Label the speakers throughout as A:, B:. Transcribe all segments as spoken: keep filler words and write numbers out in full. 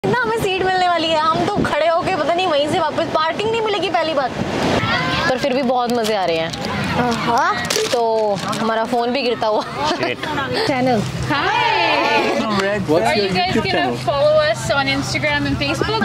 A: ना हमें सीट मिलने वाली है, हम तो खड़े होके पता नहीं वहीं से वापस, पार्किंग नहीं मिलेगी पहली बात, पर फिर भी बहुत मजे आ रहे हैं। हाँ तो हमारा फोन भी गिरता हुआ। Channel
B: Are you guys gonna follow us on Instagram and Facebook?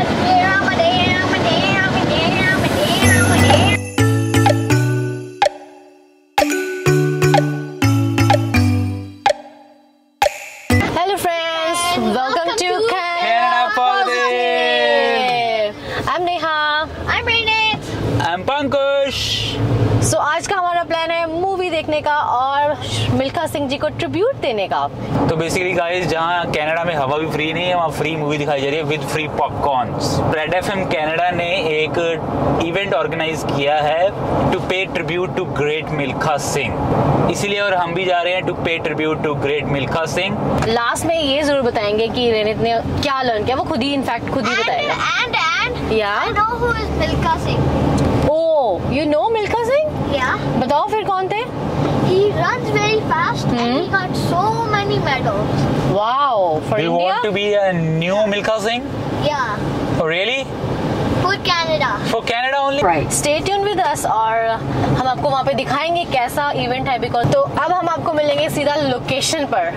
A: Hello friends, welcome to
C: Canada Positive.
A: I'm Neha. I'm Rainit.
C: I'm Pankaj.
A: So आज का हमारा प्लान है मूवी देखने का और मिल्खा सिंह जी को ट्रिब्यूट देने का।
C: तो बेसिकली गाइस, जहाँ कनाडा में हवा भी फ्री नहीं है, वहाँ फ्री मूवी दिखाई जा रही है with free popcorns. Red FM Canada ने एक इवेंट ऑर्गेनाइज किया है to pay tribute to great Milkha Singh, इसीलिए और हम भी जा रहे हैं to pay tribute to great Milkha Singh.
A: Last में ये जरूर बताएंगे कि रेनित ने क्या लर्न किया, वो खुद ही इनफैक्ट खुद ही बताएगा।
D: And and
A: Yeah?
D: I know who is Milka Singh.
A: Oh, you know Milkha Singh?
D: Yeah.
A: बताओ फिर कौन थे?
D: He runs very fast and he got so many medals.
A: Wow, for
C: Do you
A: India?
C: want to be a new Milkha Singh?
D: Yeah.
C: Oh, really?
D: For Canada.
C: For Canada only?
A: Right. Stay tuned with us और हम आपको वहाँ पे दिखाएंगे कैसा event है, because तो अब हम आपको मिलेंगे सीधा लोकेशन पर।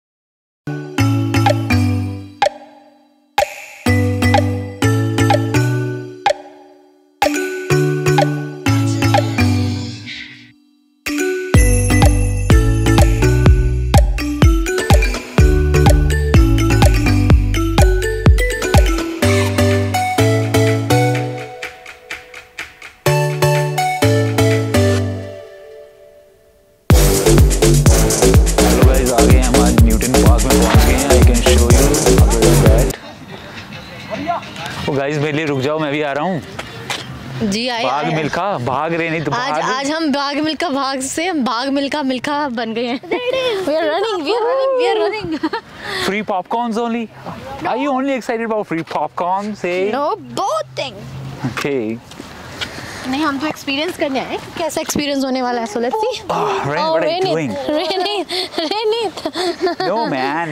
C: गाइस मेरे लिए रुक जाओ, मैं भी आ रहा हूँ।
A: जी आए,
C: भाग
A: आए,
C: मिल्खा, भाग रहे नहीं तो
A: आज
C: भाग।
A: आज हम भाग मिल्खा भाग से हम भाग मिल्खा मिल्खा बन गए हैं। We are running, we are running, we are running.
C: Free popcorns only? Are you only excited about free popcorn? Say.
D: No, both things.
C: Okay.
A: नहीं, हम तो एक्सपीरियंस करने आए, कैसा एक्सपीरियंस होने वाला है, so let's see.
C: Oh, Rain, what are you doing?
A: Rainit, Rainit.
C: No man.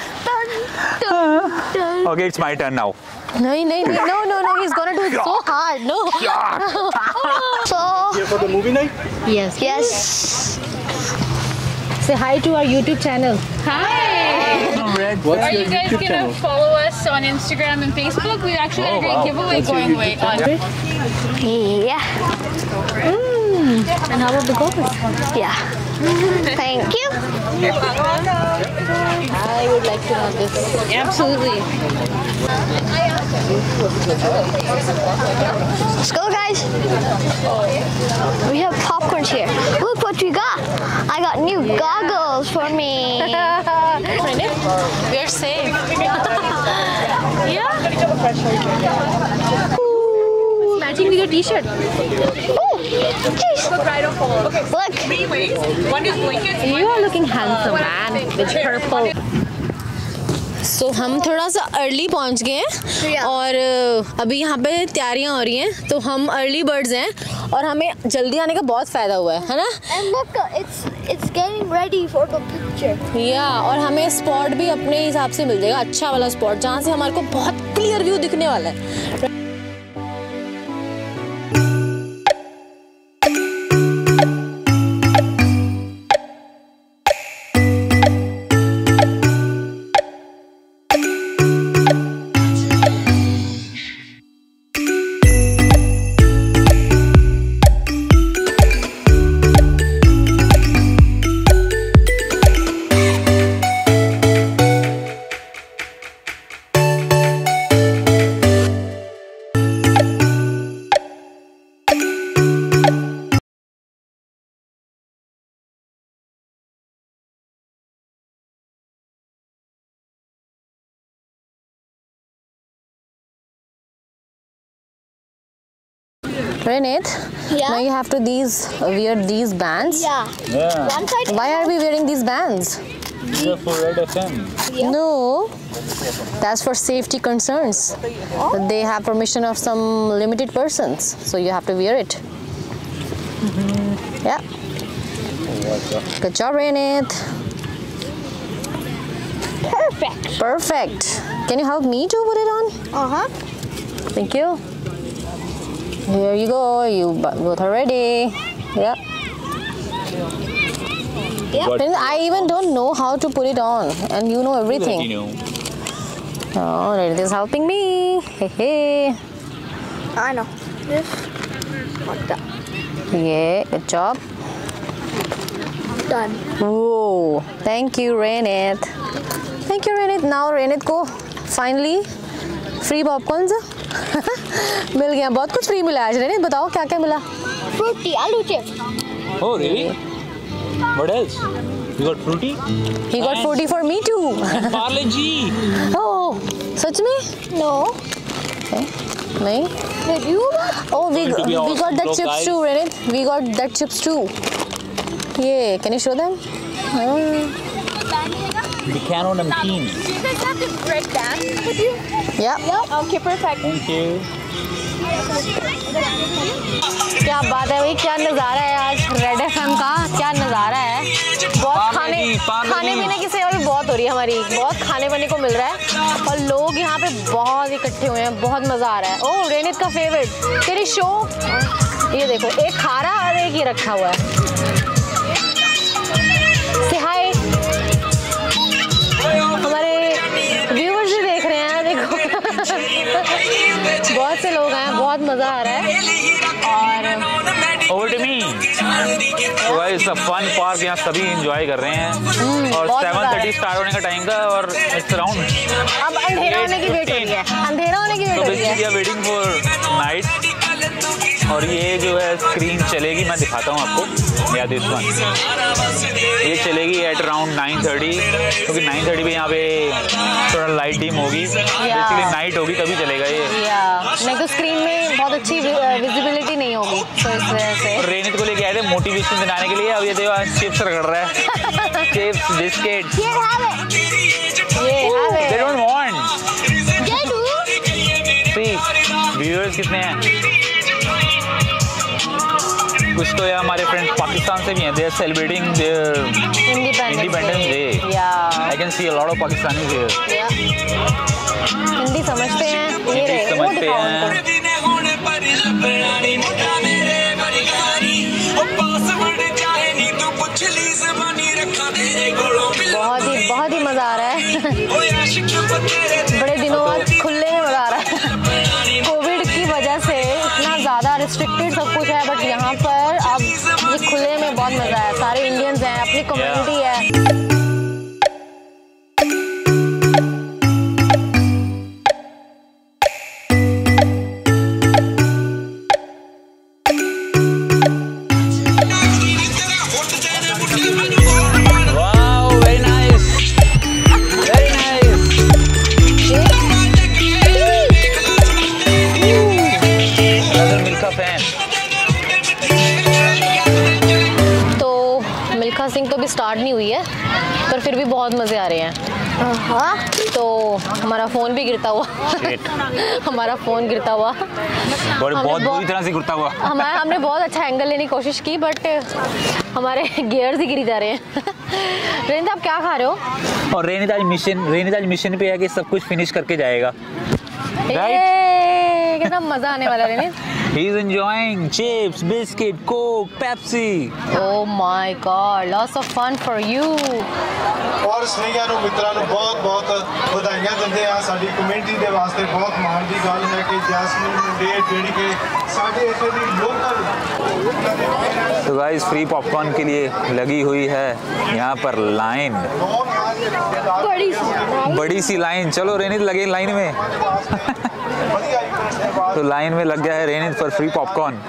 C: Okay, it's my turn now.
A: नहीं नहीं नहीं, no no no, he's gonna do it so hard, no.
D: So
E: Here for the movie night?
A: Yes.
D: yes.
A: Say hi to our YouTube channel.
B: Hi!
E: What's
B: Are
E: your
B: you guys
E: YouTube
B: gonna
E: channel?
B: follow us on Instagram and Facebook? We actually
C: Oh,
B: had a great
C: wow.
B: giveaway
E: What's your
B: going
E: YouTube
B: away on.
D: Yeah.
A: And how about the goggles?
D: Yeah. Thank you.
A: I would like to have this.
B: Absolutely.
D: Let's go, guys. We have popcorns here. Look what we got. I got new goggles for me.
A: Rainit, we are safe. Yeah. Matching with your T-shirt.
D: Oh, jeez. Look.
A: You are looking handsome, man, with purple. So हम थोड़ा सा early पहुंच गए हैं
D: Yeah.
A: और अभी यहाँ पे तैयारियां हो रही हैं, तो हम अर्ली बर्ड्स हैं और हमें जल्दी आने का बहुत फायदा हुआ है, है ना?
D: And look, it's it's getting ready for the picture.
A: या और हमें स्पॉट भी अपने हिसाब से मिल जाएगा, अच्छा वाला स्पॉट जहाँ से हमारे को बहुत क्लियर व्यू दिखने वाला है। Rainit,
D: Yeah?
A: now you have to these wear these bands.
D: Yeah.
C: Yeah.
D: One side.
A: Why are we wearing these bands?
C: These are for Red F M.
D: Yeah.
A: No, that's for safety concerns. They have permission of some limited persons, so you have to wear it. Yeah. Good job, Rainit.
D: Perfect. Perfect.
A: Perfect. Can you help me to put it on?
D: Uh-huh.
A: Thank you. Here you go. You both are ready. Yeah.
D: Yep.
A: And I even don't know how to put it on, and you know everything.
C: You know.
A: Oh, Renit is helping me. Hey, hey.
D: I know. This. Like that.
A: Yeah, good job.
D: Done.
A: Whoa, thank you, Renit. Thank you, Renit. Now Renit को finally free popcorns मिल गया. बहुत कुछ free मिला आज. Renit बताओ क्या क्या मिला?
D: Fruity aloo chips.
C: Oh really? What else? You got fruity?
A: He got fruity for me too.
C: And Parle G.
A: Oh, सच में?
D: No.
A: Okay. नहीं?
D: Did you?
A: Oh, we
C: Going to be
A: we
C: awesome
A: got that
C: vlog,
A: chips
C: guys.
A: too, Renit. We got that chips too. Yeah, can you show them? Hmm.
C: The Cano Namkeen.
B: Do you guys have this red band with you?
A: Yeah.
D: Yep.
B: Okay, perfect.
C: Thank you.
A: क्या बात है भाई, क्या नज़ारा है आज red FM का. क्या नज़ारा है. बहुत खाने
C: पार्ले जी, पार्ले
A: खाने
C: जी.
A: पीने की सेवा भी बहुत हो रही है हमारी. बहुत खाने पीने को मिल रहा है और लोग यहाँ पे बहुत इकट्ठे हुए हैं. बहुत मज़ा आ रहा है. ओह, रेनित का फेवरेट तेरी शो. ये देखो, एक खा रहा और एक ही रखा हुआ है. Say hi. हमारे व्यूअर्स भी देख रहे हैं. देखो बहुत से लोग हैं. बहुत मज़ा आ रहा है. और
C: Over to me. तो गाइस फन पार्क यहाँ सभी एंजॉय कर रहे हैं और
A: बहुत
C: सेवन
A: मजा आ रहा
C: थर्टी
A: है.
C: स्टार्ट होने का टाइम था और इट्स अराउंड.
A: अब अंधेरा होने की वेट हो रही है. अंधेरा होने की वेट
C: तो
A: हो रही
C: बेसिकली
A: है.
C: Waiting for night. और ये जो है स्क्रीन चलेगी, मैं दिखाता हूँ आपको. या दिस वन ये चलेगी एट अराउंड नाइन थर्टी, क्योंकि नाइन थर्टी पे यहाँ पे थोड़ा लाइट डिम होगी. बेसिकली नाइट होगी तभी चलेगा ये.
A: या नहीं तो स्क्रीन में बहुत अच्छी विजिबिलिटी नहीं होगी. तो इस वजह से
C: और रेनित को लेके आए थे मोटिवेशन दिलाने के लिए. अब ये देखो चिप्स रगड़ रहा है. Chips biscuit.
D: Here, have it.
A: ये have
C: दे
A: it.
C: Don't want.
D: They do.
C: See viewers कितने हैं? कुछ तो यार हमारे फ्रेंड्स पाकिस्तान से भी हैं. They are celebrating their independence day.
A: Yeah
C: I can see a lot of Pakistanis हियर.
A: या हिंदी समझते हैं. ये रहे वो
C: समझते
A: दिखाओ
C: हैं.
A: उनको. बहुत ही बहुत ही मज़ा आ रहा है. बड़े दिनों बाद खुले में मज़ा आ रहा है. कोविड की वजह से इतना ज़्यादा रिस्ट्रिक्टेड सब कुछ है, बट यहाँ पर अब ये खुले में बहुत मज़ा है. सारे इंडियंस हैं, अपनी कम्युनिटी है. सिंह तो भी स्टार्ट नहीं हुई है, पर फिर भी बहुत मज़े आ रहे हैं.
D: हाँ.
A: तो हमारा फ़ोन भी गिरता हुआ. हमारा फ़ोन गिरता हुआ
C: और बहुत बुरी तरह से गिरता हुआ.
A: हमारा हमने बहुत अच्छा एंगल लेने की कोशिश की, बट हमारे गियर्स ही गिरी जा रहे हैं. रेनित आप क्या खा रहे हो?
C: और रेनित आज मिशन रेनित आज मिशन पे है कि सब कुछ फिनिश करके जाएगा.
A: Right? कितना मज़ा आने वाला है रेनित.
C: He is enjoying chips, biscuit, Coke, Pepsi.
A: Oh my God, lots of fun for you.
E: और स्नेहिया ਨੂੰ ਮਿੱਤਰਾਂ ਨੂੰ ਬਹੁਤ ਬਹੁਤ ਵਧਾਈਆਂ ਦਿੰਦੇ ਆ. ਸਾਡੀ ਕਮਿਊਨਿਟੀ ਦੇ ਵਾਸਤੇ ਬਹੁਤ ਮਾਣ ਦੀ ਗੱਲ ਹੈ ਕਿ ਜੈਸਮੀਨ ਮੁੰਡੇ ਜਿਹੜੀ ਕਿ ਸਾਡੇ ਇੱਥੇ ਦੀ ਲੋਕਲ.
C: तो गाइस फ्री पॉपकॉर्न के लिए लगी हुई है यहाँ पर लाइन.
D: बड़ी सी.
C: बड़ी सी लाइन. चलो रेनित लगे लाइन में. तो लाइन में लग गया है रेनित पर free popcorn.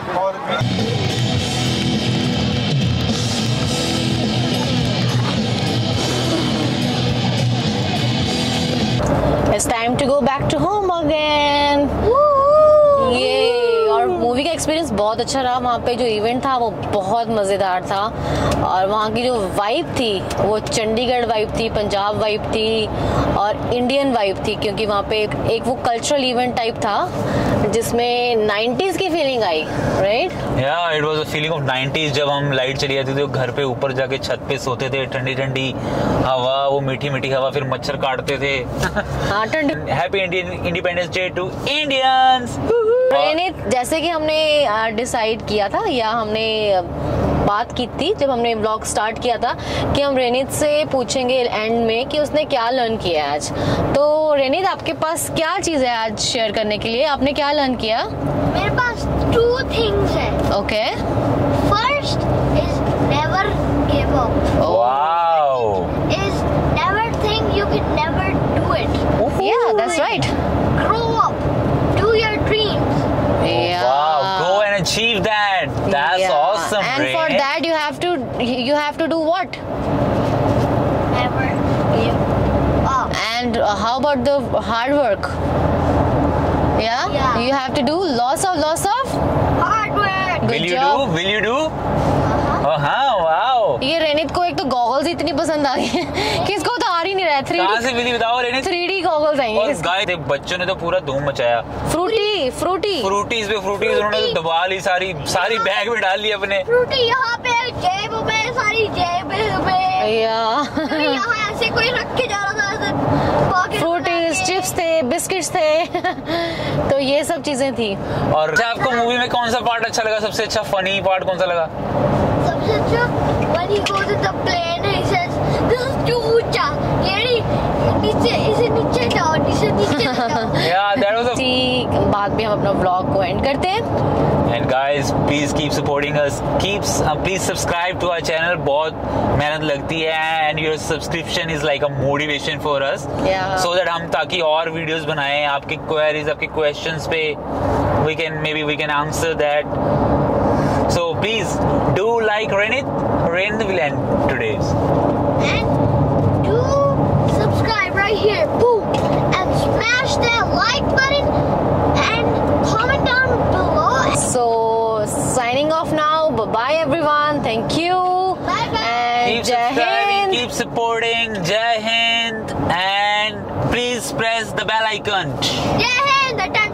A: It's time to go back to home again. ये और मूवी मूवी का एक्सपीरियंस बहुत अच्छा रहा। वहाँ पे जो इवेंट था वो बहुत मज़ेदार था और वहाँ की जो वाइब थी वो चंडीगढ़ वाइब थी, पंजाब वाइब थी और इंडियन वाइब थी, क्योंकि वहाँ पे एक, एक वो कल्चरल इवेंट टाइप था जिसमें नाइंटीज़ की फीलिंग आई, right?
C: Yeah it was a feeling of nineties. जब हम लाइट चली जाती थी घर पे ऊपर जाके छत पे सोते थे, ठंडी ठंडी हवा, वो मीठी मीठी हवा, फिर मच्छर काटते थे।
A: हाँ, ठंडी।
C: Happy Indian independence day to Indians.
A: Renit, जैसे कि हमने डिसाइड किया था या हमने बात की थी जब हमने ब्लॉग स्टार्ट किया था कि हम रेनित से पूछेंगे एंड में कि उसने क्या लर्न किया है आज। तो रेनित, आपके पास क्या चीज़ है आज शेयर करने के लिए? आपने क्या लर्न किया?
D: मेरे पास टू थिंग्स है।
A: Okay.
D: First is never give up.
C: Wow.
D: Is never think you can never do it.
A: Yeah, that's right.
D: Grow up. Do your dreams.
A: Yeah.
C: Wow, go and achieve that. That's
A: Yeah.
C: awesome,
A: And
C: Ray.
A: for that you have to you have to do what?
D: Never give up.
A: And uh, how about the hard work? Yeah?
D: Yeah.
A: You have to do lots of lots of
D: Hard work.
A: Good
C: Will you
A: job.
C: do? Will you do? Oh, हाँ, wow.
A: ये रेनित को एक तो goggles इतनी पसंद आ गई है कि इसको उतार ही नहीं रहा है। थ्री
C: कहाँ से मिली बताओ रेनी?
A: थ्री डी गॉगल्स आएंगे
C: और
A: इसके।
C: गाय देख, बच्चों ने तो पूरा धूम मचाया।
A: फ्रूटी फ्रूटी
C: फ्रूटीज पे फ्रूटीज उन्होंने तो दबा ली, सारी सारी बैग में डाल ली अपने।
D: फ्रूटी यहाँ पे जेब में, सारी जेब में।
A: या
D: अरे यहाँ ऐसे कोई रख के जा रहा था pocket में
A: फ्रूटीज,
D: डाल के।
A: चिप्स थे, बिस्किट्स थे तो ये सब चीजें थी।
C: और अच्छा, आपको मूवी में कौन सा पार्ट अच्छा लगा? सबसे अच्छा फनी पार्ट कौन सा लगा?
D: सबसे अच्छा when he goes in the plane he says this is too ऊंचा, ये नहीं, नीचे, इसे नीचे जाओ, नीचे नीचे जाओ।
C: Yeah, that was a
A: ठीक, बाद में हम अपना व्लॉग को एंड करते हैं।
C: And guys, please keep supporting us. Keep uh, please subscribe to our channel. बहुत मेहनत लगती है and your subscription is like a motivation for us.
A: Yeah.
C: So that हम ताकि और videos बनाएं, आपके queries, आपके questions पे we can maybe we can answer that. So please do like Renit. Renit will end today's.
D: And do subscribe right here, boom, and smash that like button and comment down below.
A: So signing off now. Bye bye everyone. Thank you.
D: Bye bye.
A: And
C: Keep
A: Jai
C: subscribing,
A: Hind.
C: keep supporting. Jai Hind, and please press the bell icon.
D: Jai Hind, the